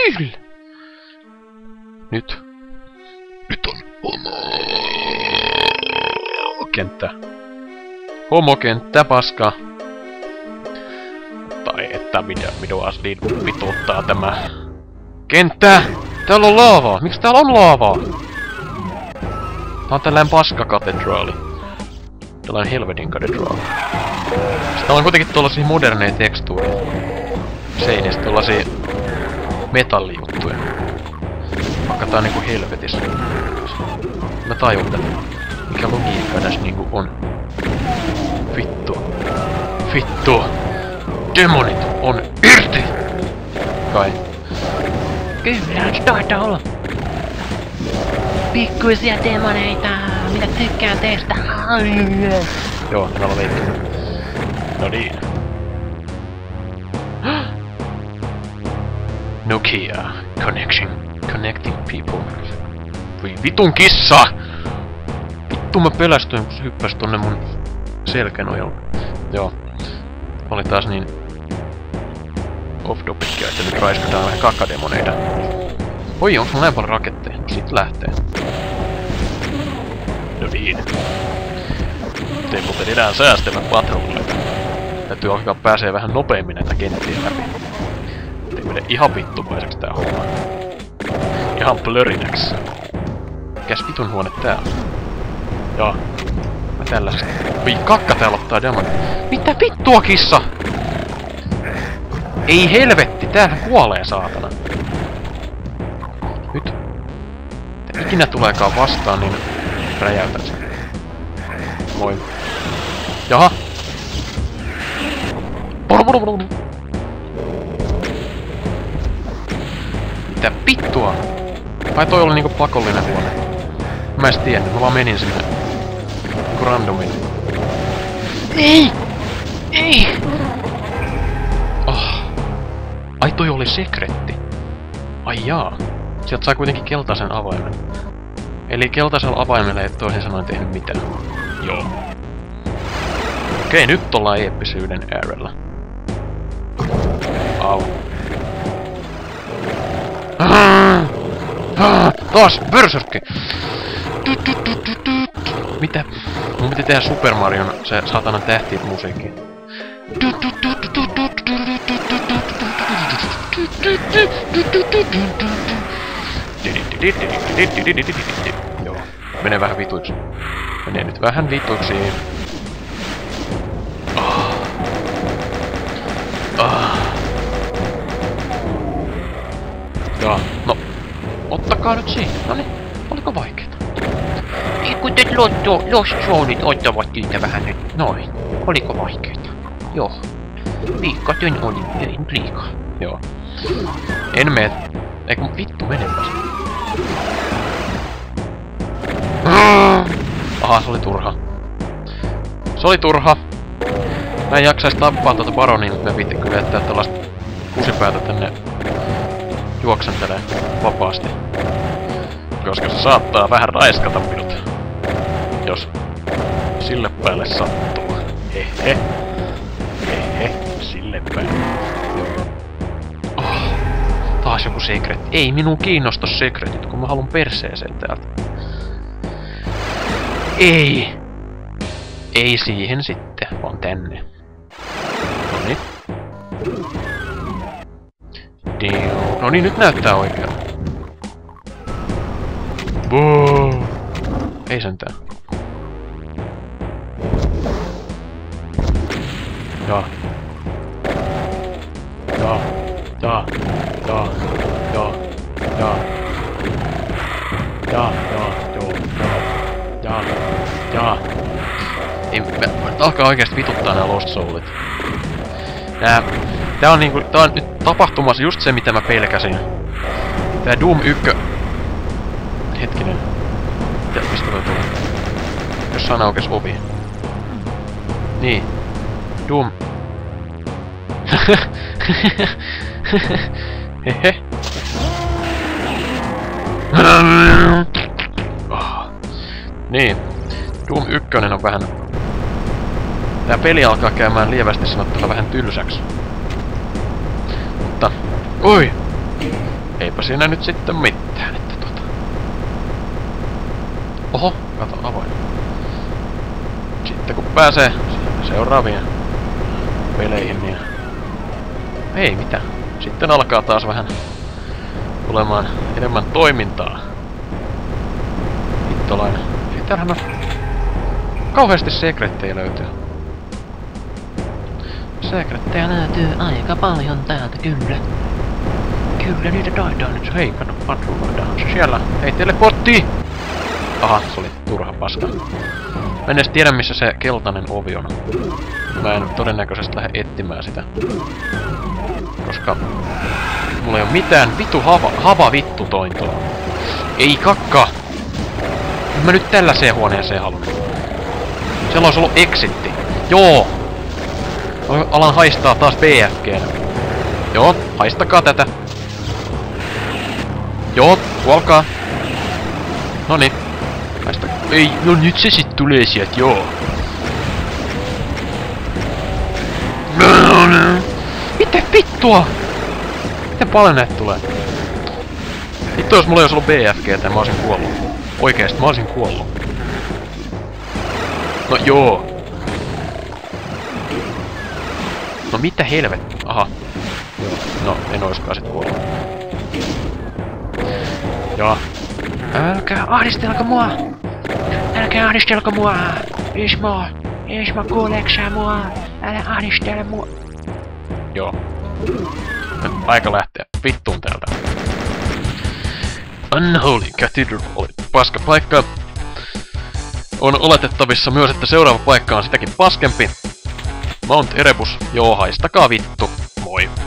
Kyllä! Nyt. Nyt on homokenttä. Homokenttä, paska. Tai että minua niin vituttaa tämä kenttä! Täällä on laavaa! Miksi täällä on laavaa? Tää on tällainen paskakatedraali. Tällainen helvetin katedraali. Sitten on kuitenkin tuollaisia moderneja tekstuureja. Seinistä tuollaisia metallijuttuja. Vaikka tää on niinku helvetissä. Mä tajun tätä. Mikä logiikka tässä niinku on. Vittu. Vittu. Demonit on irti! Kai. Kyllä, taitaa olla. Pikkuisia demoneita, minä tykkään teistä. Joo, täällä on leikki. No niin. Nokia. Connecting people. Voi vitun kissa! Vittu mä pelästyin, kun se hyppäsi tonne mun selkänojalle. Joo. Oli taas niin off-topickia, että nyt raiskataan vähän kakademoneita. Oi, onks mulla näin paljon raketteja? No sit lähtee. No niin. Ei muuten enää säästävä patrolleita. Täytyy alkaa pääsee vähän nopeammin näitä kenttiä läpi. Ei mene ihan vittumaiseksi tää homma. Ihan plörinäks. Mikäs vitun huone tää on? Joo. Mä tällaista. Oi, kakka täällä ottaa demon. Mitä vittua, kissa? Ei helvetti, tämähän kuolee, saatana. Nyt. Mitä ikinä tuleekaan vastaan, niin räjäytän sen. Moi. Jaha. Mitä vittua? Ai toi oli niinku pakollinen huone. Mä en tiennyt, mä vaan menin sinne. Niinku randomin. Ei! Ei! Oh. Ai toi oli sekretti. Ai jaa. Sieltä sai kuitenkin keltaisen avaimen. Eli keltaisella avaimella ei toisin sanoen tehnyt mitään. Joo. Okei, nyt ollaan eeppisyyden äärellä. Au. Taas! Berserkki! Mitä? Mun piti tehdä Super Marion se saatanan tähti-musiikki. Joo. Menee vähän vituiksi. Menee nyt vähän vituiksi. Joo, no. Ottakaa nyt siinä. Noniin, oliko vaikeeta? Kun te Lost Zoneit ottavat niitä vähän nyt. Noin. Oliko vaikeeta? Joo. Liikatön oli, ei liikaa. Joo. En mene. Eiku vittu menepäs. Aha, se oli turha. Se oli turha. Mä en jaksais tappaa tuota baronia, mutta mä viittin kyllä jättää tällaista kusipäätä tänne juoksentelee vapaasti. Koska se saattaa vähän raiskata minut. Jos sille päälle sattuu. Hehe. Hehe. Sille päälle. Oh, taas joku sekretti. Ei minun kiinnosta sekretit, kun mä haluan perseeseen täältä. Ei. Ei siihen sitten, vaan tänne. Noniin. Noniin, nyt näyttää oikein. Boo. Ei sentään. Jaa. Jaa. Jaa. Jaa. Jaa. Jaa. Jaa. Jaa. Joo. Jaa. Jaa. Jaa. Ei, alkaa oikeesti vituttaa nää Lost Soulit. Tää on niinku, tää on nyt tapahtumassa just se mitä mä pelkäsin. Tää Doom 1... Hetkinen. Mistä toi tulee? Jossain aukes ovi. Niin. Doom... Hehe. Niin. Doom 1 on vähän... Tää peli alkaa käymään lievästi sanottuna vähän tylsäksi. Mutta... Oi! eipä siinä nyt sitten mitään, että Oho, kato avoin. Sitten kun pääsee seuraaviin peleihin, niin ei mitään. Sitten alkaa taas vähän tulemaan enemmän toimintaa. Hittolainen. Ei täällähän on kauheasti sekrettejä löytyy. Sekrettejä löytyy aika paljon täältä, kyllä. Kyllä niitä taitaa nyt. Hei, kato, patruloidahan se siellä. Hei, teleportti! Aha, se oli turha paska. Mä en edes tiedä, missä se keltainen ovi on. Mä en todennäköisesti lähde etsimään sitä. Koska mulla ei oo mitään vitu hava vittu tointoa. Ei kakka! En mä nyt tällaiseen huoneeseen halunnut. Siellä olisi ollut exitti. Joo! Alan haistaa taas BFG:nä. Joo, haistakaa tätä. Joo, kuolkaa. Noniin. Haistakaa. Ei, no nyt se sit tulee sieltä, joo. Mitä vittua? Miten paljon näitä tulee? Vittu jos mulla ei olisi ollut BFG:tä, mä olisin kuollut. Oikeesti, mä olisin kuollut. No joo. No mitä helvet? Aha. No, en oiskaan sit kuollut. Joo. Älkää ahdistelko mua! Älkää ahdistelko mua! Ismo, kuuleeksä mua? Älä ahdistele mua! Joo. Nyt aika lähteä vittuun täältä. Unholy Cathedral oli paska paikka. On oletettavissa myös, että seuraava paikka on sitäkin paskempi. Mount Erebus, joo haistakaa vittu. Moi.